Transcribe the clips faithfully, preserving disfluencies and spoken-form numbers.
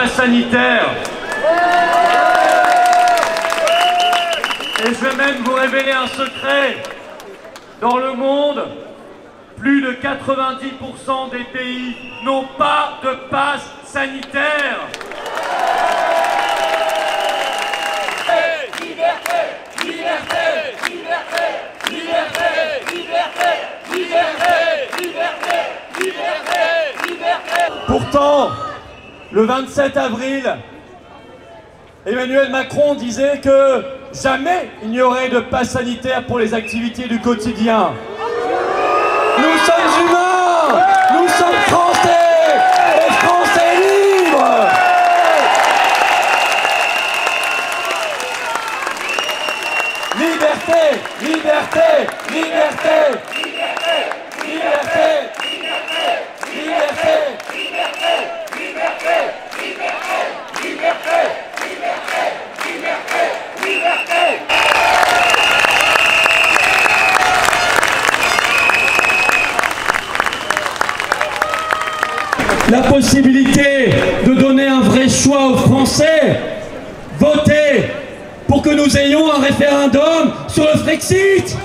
pass sanitaire. Et je vais même vous révéler un secret. Dans le monde, plus de quatre-vingt-dix pour cent des pays n'ont pas de pass sanitaire. Liberté, liberté, liberté, liberté, liberté, liberté, liberté, liberté, liberté. Pourtant, le vingt-sept avril, Emmanuel Macron disait que jamais il n'y aurait de pass sanitaire pour les activités du quotidien. Nous sommes humains, nous sommes français, et français libres. Liberté, liberté, liberté, liberté, liberté, liberté, liberté, liberté, liberté, liberté, liberté, liberté, liberté. La possibilité de donner un vrai choix aux Français, voter pour que nous ayons un référendum sur le Frexit.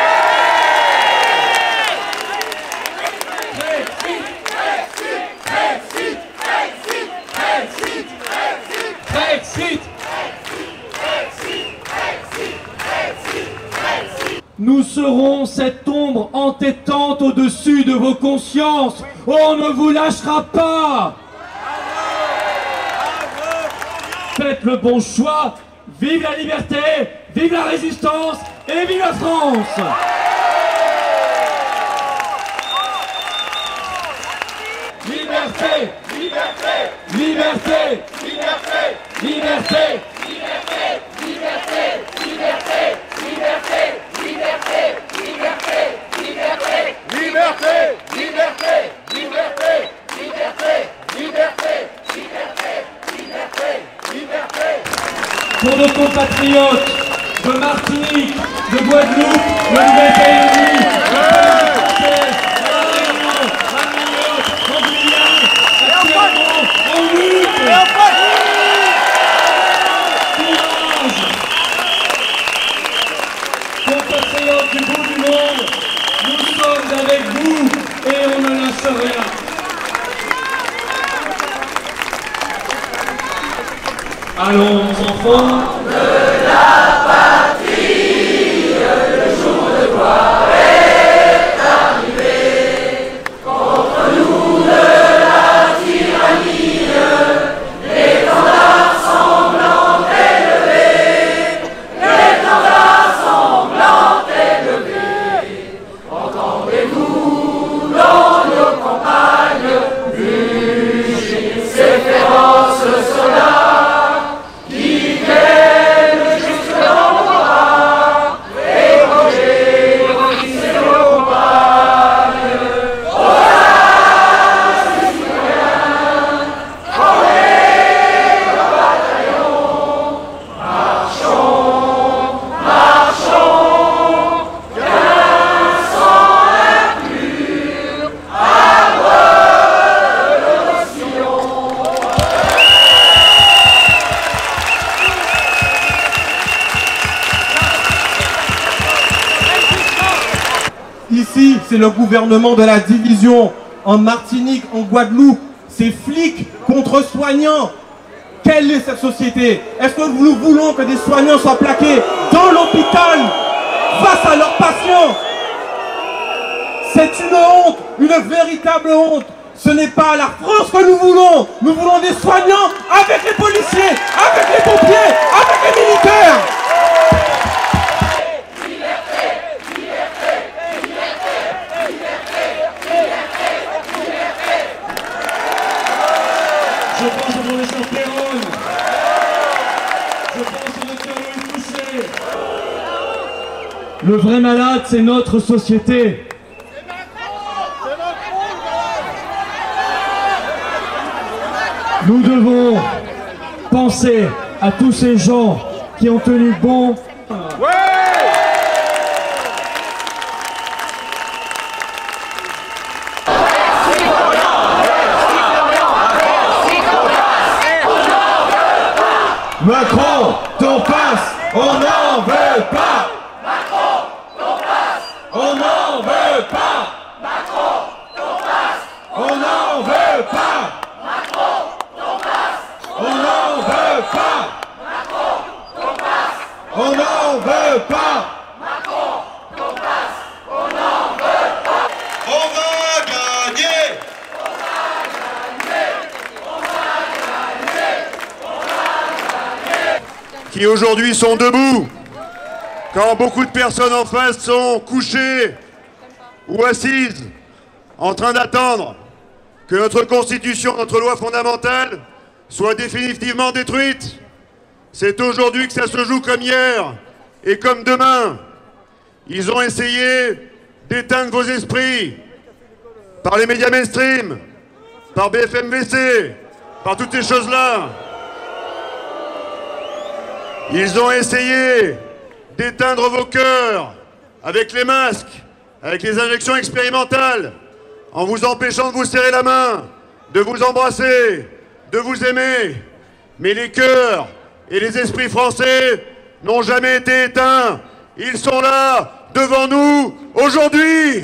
Nous serons cette ombre entêtante au-dessus de vos consciences. On ne vous lâchera pas. Faites le bon choix. Vive la liberté, vive la résistance et vive la France. Liberté, liberté, liberté, liberté, liberté, liberté, liberté, liberté, liberté, liberté, liberté, liberté, liberté, liberté, liberté, liberté, liberté, liberté, liberté, liberté. Pour nos compatriotes de Martinique, de Guadeloupe, de Nouvelle-Calédonie, de Français, de la Réunion, à Mayotte, en Guyane, actuellement en lutte. Courage. Compatriotes du bout du monde, nous sommes avec vous et on ne lâche rien. Allons, enfants, de la patrie, le jour de gloire est arrivé. Contre nous de la tyrannie, l'étendard sanglant est levé, l'étendard sanglant est levé. Entendez-vous dans nos campagnes, juger ces féroces soldats. Ici, c'est le gouvernement de la division. En Martinique, en Guadeloupe, c'est flics contre soignants. Quelle est cette société? Est-ce que nous voulons que des soignants soient plaqués dans l'hôpital face à leurs patients? C'est une honte, une véritable honte. Ce n'est pas la France que nous voulons. Nous voulons des soignants avec les policiers, avec les pompiers, avec les militaires. Je pense au professeur Perron. Je pense au docteur Louis Fouché. Le vrai malade, c'est notre société. Nous devons penser à tous ces gens qui ont tenu bon. Macron, ton passe, on n'en veut pas. Macron, ton passe, On n'en veut pas. Macron, ton passe, On n'en veut pas. Macron, ton passe, On n'en veut pas. Macron, ton passe, On n'en veut pas. Macron, ton passe, on n'en veut pas. On va gagner. Qui aujourd'hui sont debout, quand beaucoup de personnes en face sont couchées ou assises, en train d'attendre que notre Constitution, notre loi fondamentale, soit définitivement détruite. C'est aujourd'hui que ça se joue comme hier et comme demain. Ils ont essayé d'éteindre vos esprits par les médias mainstream, par B F M V C, par toutes ces choses-là. Ils ont essayé d'éteindre vos cœurs avec les masques, avec les injections expérimentales, en vous empêchant de vous serrer la main, de vous embrasser, de vous aimer. Mais les cœurs et les esprits français n'ont jamais été éteints. Ils sont là, devant nous, aujourd'hui.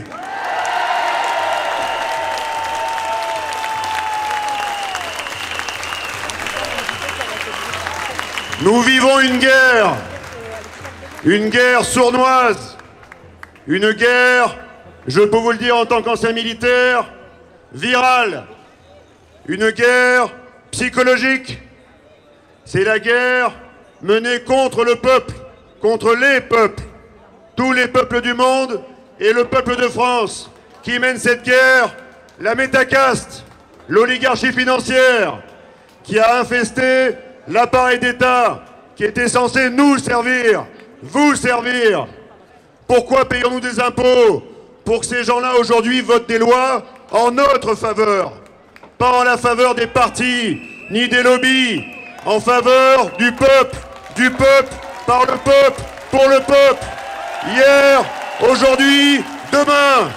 Nous vivons une guerre, une guerre sournoise, une guerre, je peux vous le dire en tant qu'ancien militaire, virale, une guerre psychologique. C'est la guerre menée contre le peuple, contre les peuples, tous les peuples du monde et le peuple de France qui mène cette guerre, la métacaste, l'oligarchie financière qui a infesté l'appareil d'État qui était censé nous servir, vous servir. Pourquoi payons-nous des impôts? Pour que ces gens-là aujourd'hui votent des lois en notre faveur, pas en la faveur des partis, ni des lobbies, en faveur du peuple, du peuple, par le peuple, pour le peuple. Hier, aujourd'hui, demain.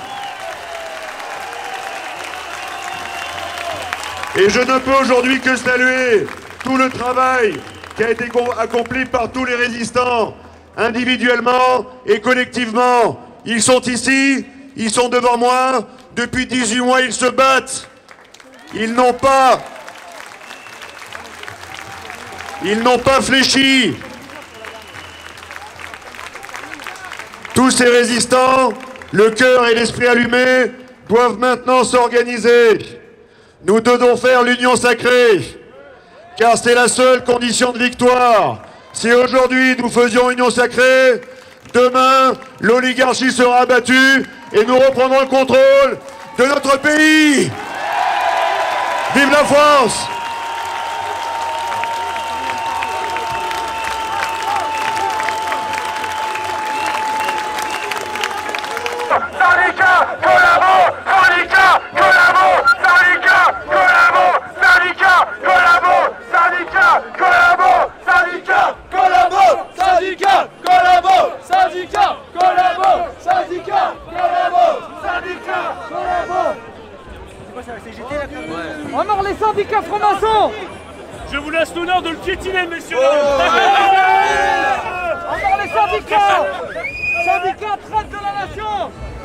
Et je ne peux aujourd'hui que saluer tout le travail qui a été accompli par tous les résistants, individuellement et collectivement. Ils sont ici, ils sont devant moi, depuis dix-huit mois ils se battent. Ils n'ont pas, ils n'ont pas fléchi. Tous ces résistants, le cœur et l'esprit allumés, doivent maintenant s'organiser. Nous devons faire l'union sacrée, car c'est la seule condition de victoire. Si aujourd'hui nous faisions union sacrée, demain l'oligarchie sera abattue et nous reprendrons le contrôle de notre pays. Vive la France! Syndicat, collabo, syndicat, collabo, syndicat, collabo, syndicat, collabo, syndicat, collabo, syndicat, collabo, syndicat, collabo, syndicat, collabo, syndicat, collabo, syndicat, collabo. En mort les syndicats francs-maçons! Je vous laisse l'honneur de le piétiner, messieurs. En mort les syndicats! Syndicats traite de la nation!